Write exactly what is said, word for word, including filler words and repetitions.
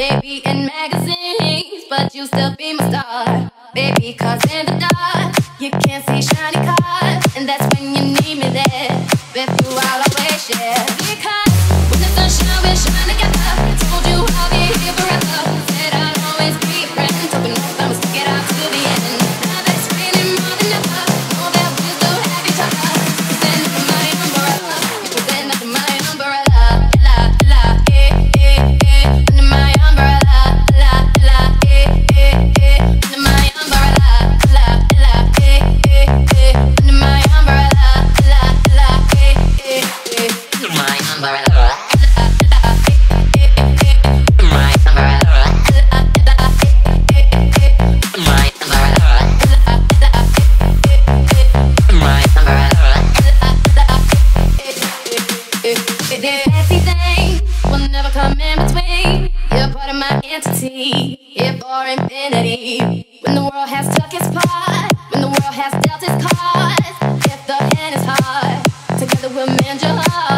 baby, in magazines, but you still be my star, baby, cause in the dark, you can't see shiny cars, and that's when you need me there, with you I'll always share, because when the sun shines, we shine together, I told you I'll be here forever, said I'll always be your friend, hoping that I'ma stick it out to the end, now that it's raining more than ever, know that we still have each other, you stand up for my umbrella, you stand up for my umbrella, la, la, eh, eh, eh, under my umbrella, la, la, eh, eh, eh, under my umbrella, la, la, eh, eh, eh, under my umbrella, la, la, eh, eh, eh, under my umbrella. These fancy things will never come in between. You're part of my entity, here for infinity. When the world has took its part, when the world has dealt its cards, if the hand is hard, together we'll mend your heart.